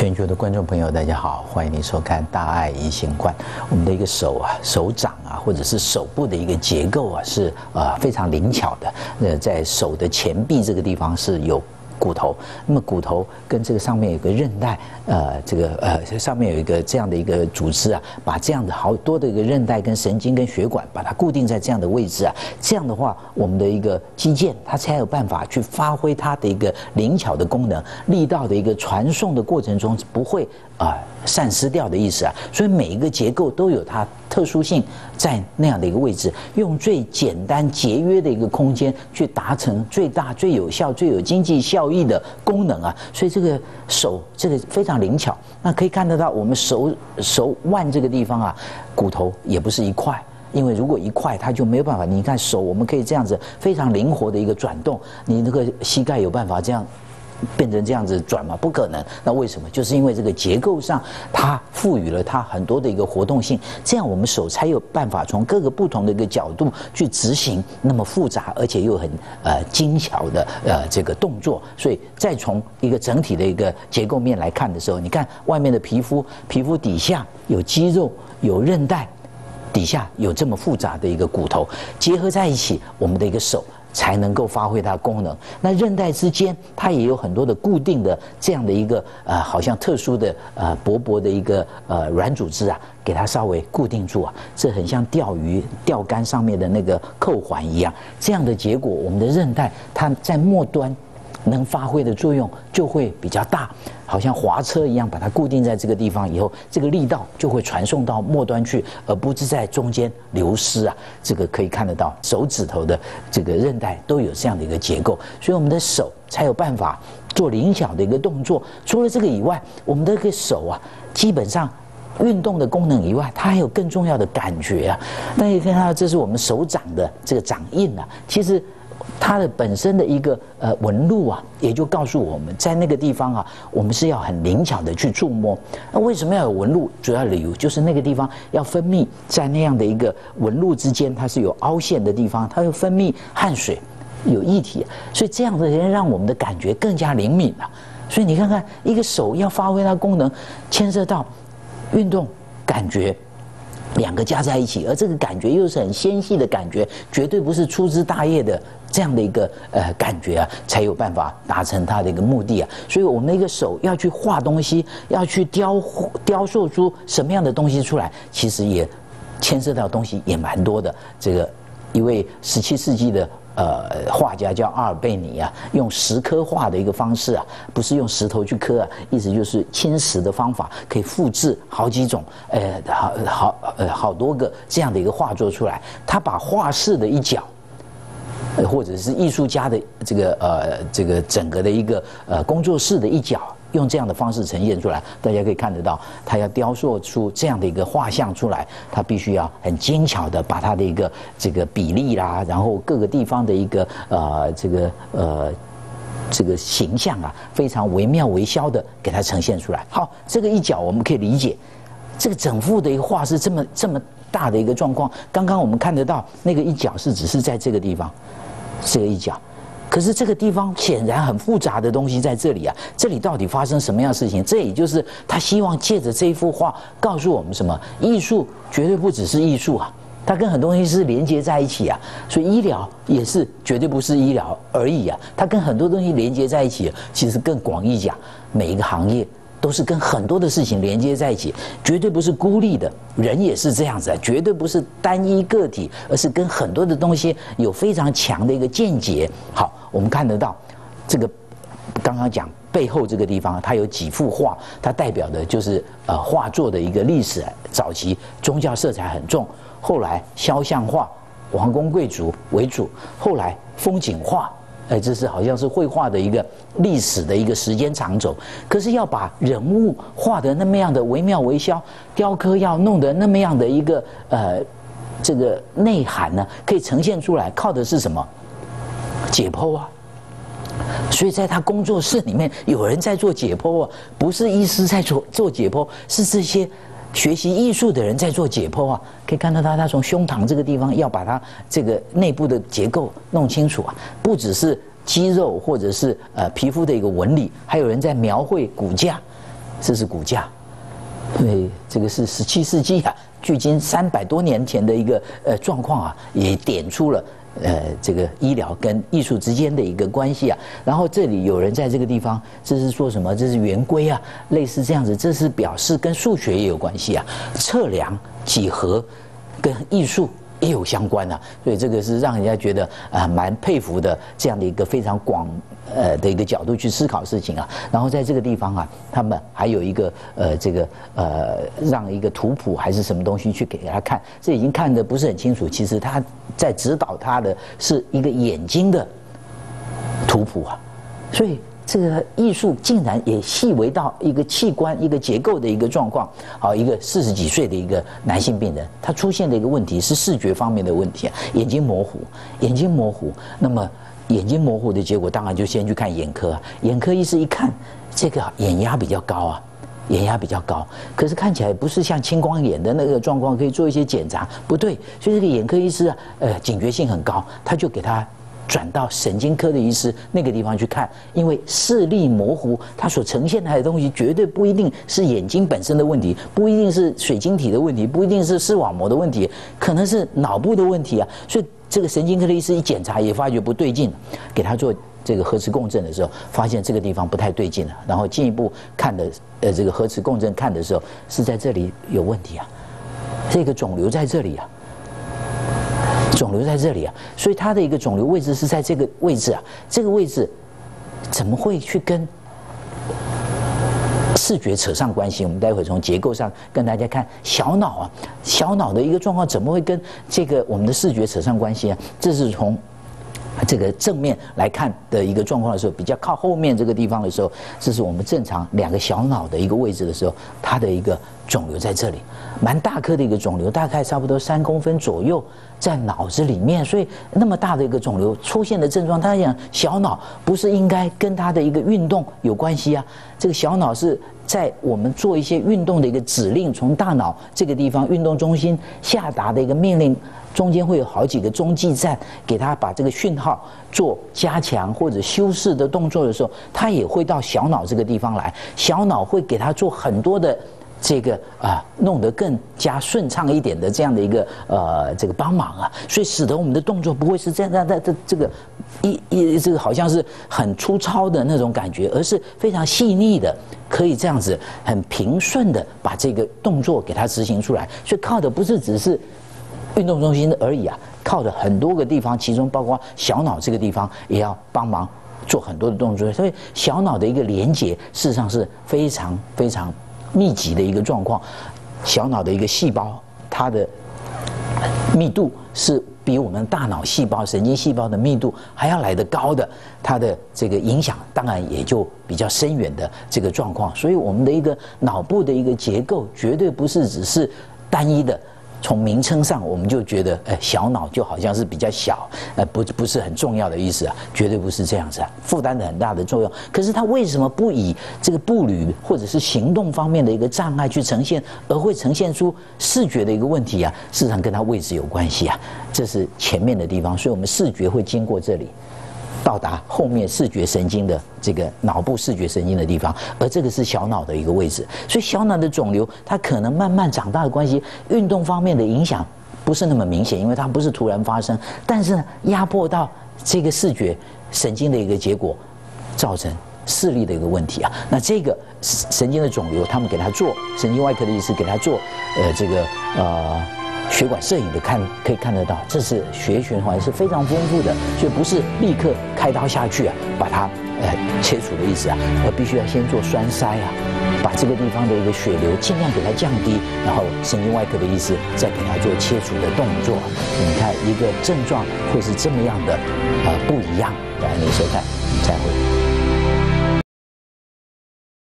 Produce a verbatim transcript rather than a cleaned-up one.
全球的观众朋友，大家好，欢迎您收看《大爱移行观》。我们的一个手啊、手掌啊，或者是手部的一个结构啊，是呃非常灵巧的。呃，在手的前臂这个地方是有骨头，那么骨头跟这个上面有个韧带，呃，这个呃上面有一个这样的一个组织啊，把这样的好多的一个韧带跟神经跟血管，把它固定在这样的位置啊。这样的话，我们的一个肌腱它才有办法去发挥它的一个灵巧的功能，力道的一个传送的过程中不会啊、呃、散失掉的意思啊。所以每一个结构都有它特殊性，在那样的一个位置，用最简单节约的一个空间去达成最大、最有效、最有经济效益的功能啊。所以这个手这个非常灵巧。那可以看得到，我们手手腕这个地方啊，骨头也不是一块。因为如果一块，它就没有办法。你看手，我们可以这样子非常灵活的一个转动，你那个膝盖有办法这样变成这样子转吗？不可能。那为什么？就是因为这个结构上，它赋予了它很多的一个活动性，这样我们手才有办法从各个不同的一个角度去执行那么复杂而且又很呃精巧的呃这个动作。所以再从一个整体的一个结构面来看的时候，你看外面的皮肤，皮肤底下有肌肉，有韧带。底下有这么复杂的一个骨头结合在一起，我们的一个手才能够发挥它的功能。那韧带之间，它也有很多的固定的这样的一个呃，好像特殊的呃薄薄的一个呃软组织啊，给它稍微固定住啊。这很像钓鱼钓竿上面的那个扣环一样。这样的结果，我们的韧带它在末端能发挥的作用就会比较大，好像滑车一样，把它固定在这个地方以后，这个力道就会传送到末端去，而不是在中间流失啊。这个可以看得到，手指头的这个韧带都有这样的一个结构，所以我们的手才有办法做灵巧的一个动作。除了这个以外，我们的这个手啊，基本上运动的功能以外，它还有更重要的感觉啊。大家可以看到，这是我们手掌的这个掌印啊，其实它的本身的一个呃纹路啊，也就告诉我们在那个地方啊，我们是要很灵巧的去触摸。那为什么要有纹路？主要理由就是那个地方要分泌，在那样的一个纹路之间，它是有凹陷的地方，它会分泌汗水，有液体，所以这样的人让我们的感觉更加灵敏了。所以你看看，一个手要发挥它功能，牵涉到运动感觉。两个加在一起，而这个感觉又是很纤细的感觉，绝对不是粗枝大叶的这样的一个呃感觉啊，才有办法达成它的一个目的啊。所以我们的一个手要去画东西，要去雕雕塑出什么样的东西出来，其实也牵涉到东西也蛮多的。这个一位十七世纪的呃画家叫阿尔贝尼啊，用石刻画的一个方式啊，不是用石头去刻啊，意思就是侵蚀的方法可以复制好几种呃好好呃好多个这样的一个画作出来。他把画室的一角，呃或者是艺术家的这个呃这个整个的一个呃工作室的一角，用这样的方式呈现出来，大家可以看得到，他要雕塑出这样的一个画像出来，他必须要很精巧的把他的一个这个比例啦，然后各个地方的一个呃这个呃这个形象啊，非常惟妙惟肖的给它呈现出来。好，这个一角我们可以理解，这个整幅的一个画是这么这么大的一个状况。刚刚我们看得到那个一角是只是在这个地方，这个一角。可是这个地方显然很复杂的东西在这里啊，这里到底发生什么样的事情？这也就是他希望借着这一幅画告诉我们什么？艺术绝对不只是艺术啊，它跟很多东西是连接在一起啊。所以医疗也是绝对不是医疗而已啊，它跟很多东西连接在一起。其实更广义讲，每一个行业都是跟很多的事情连接在一起，绝对不是孤立的。人也是这样子啊，绝对不是单一个体，而是跟很多的东西有非常强的一个间接。好，我们看得到这个刚刚讲背后这个地方，它有几幅画，它代表的就是呃画作的一个历史。早期宗教色彩很重，后来肖像画、王公贵族为主，后来风景画。哎，这是好像是绘画的一个历史的一个时间长轴。可是要把人物画得那么样的惟妙惟肖，雕刻要弄得那么样的一个呃这个内涵呢，可以呈现出来，靠的是什么？解剖啊。所以在他工作室里面有人在做解剖啊，不是医师在做做解剖，是这些学习艺术的人在做解剖啊。可以看到他他从胸膛这个地方要把它这个内部的结构弄清楚啊，不只是肌肉或者是呃皮肤的一个纹理，还有人在描绘骨架。 这是骨架。对，这个是十七世纪啊，距今三百多年前的一个呃状况啊，也点出了呃这个医疗跟艺术之间的一个关系啊。然后这里有人在这个地方，这是说什么？这是圆规啊，类似这样子，这是表示跟数学也有关系啊，测量几何跟艺术也有相关啊，所以这个是让人家觉得啊蛮佩服的这样的一个非常广呃的一个角度去思考事情啊。然后在这个地方啊，他们还有一个呃这个呃让一个图谱还是什么东西去给他看，这已经看得不是很清楚。其实他在指导他的是一个眼睛的图谱啊，所以这个艺术竟然也细微到一个器官、一个结构的一个状况。好，一个四十几岁的一个男性病人，他出现的一个问题是视觉方面的问题啊，眼睛模糊，眼睛模糊。那么眼睛模糊的结果，当然就先去看眼科啊。眼科医师一看，这个眼压比较高啊，眼压比较高，可是看起来不是像青光眼的那个状况，可以做一些检查，不对。所以这个眼科医师啊，呃，警觉性很高，他就给他转到神经科的医师那个地方去看，因为视力模糊，它所呈现来的东西绝对不一定是眼睛本身的问题，不一定是水晶体的问题，不一定是视网膜的问题，可能是脑部的问题啊。所以这个神经科的医师一检查也发觉不对劲，给他做这个核磁共振的时候，发现这个地方不太对劲了，然后进一步看的呃这个核磁共振看的时候是在这里有问题啊，这个肿瘤在这里啊。肿瘤在这里啊，所以它的一个肿瘤位置是在这个位置啊，这个位置怎么会去跟视觉扯上关系？我们待会从结构上跟大家看小脑啊，小脑的一个状况怎么会跟这个我们的视觉扯上关系啊？这是从这个正面来看的一个状况的时候，比较靠后面这个地方的时候，这是我们正常两个小脑的一个位置的时候，它的一个肿瘤在这里，蛮大颗的一个肿瘤，大概差不多三公分左右，在脑子里面。所以那么大的一个肿瘤出现的症状，他讲小脑不是应该跟他的一个运动有关系啊？这个小脑是在我们做一些运动的一个指令，从大脑这个地方运动中心下达的一个命令。中间会有好几个中继站，给他把这个讯号做加强或者修饰的动作的时候，他也会到小脑这个地方来，小脑会给他做很多的这个啊，弄得更加顺畅一点的这样的一个呃这个帮忙啊，所以使得我们的动作不会是这样的这这个一一这个好像是很粗糙的那种感觉，而是非常细腻的，可以这样子很平顺的把这个动作给它执行出来。所以靠的不是只是运动中心而已啊，靠着很多个地方，其中包括小脑这个地方也要帮忙做很多的动作，所以小脑的一个连结事实上是非常非常密集的一个状况。小脑的一个细胞，它的密度是比我们大脑细胞、神经细胞的密度还要来得高的，它的这个影响当然也就比较深远的这个状况。所以我们的一个脑部的一个结构，绝对不是只是单一的。从名称上，我们就觉得，哎，小脑就好像是比较小，呃，不不是很重要的意思啊，绝对不是这样子啊，负担的很大的作用。可是它为什么不以这个步履或者是行动方面的一个障碍去呈现，而会呈现出视觉的一个问题啊？事实上跟它位置有关系啊，这是前面的地方，所以我们视觉会经过这里。到达后面视觉神经的这个脑部视觉神经的地方，而这个是小脑的一个位置，所以小脑的肿瘤它可能慢慢长大的关系，运动方面的影响不是那么明显，因为它不是突然发生，但是呢，压迫到这个视觉神经的一个结果，造成视力的一个问题啊。那这个神经的肿瘤，他们给他做神经外科的医师给他做，呃，这个呃。血管摄影的看可以看得到，这是血液循环是非常丰富的，所以不是立刻开刀下去啊，把它呃切除的意思啊，而必须要先做栓塞啊，把这个地方的一个血流尽量给它降低，然后神经外科的医师再给它做切除的动作。你看一个症状会是这么样的呃不一样。来，您收看，再会。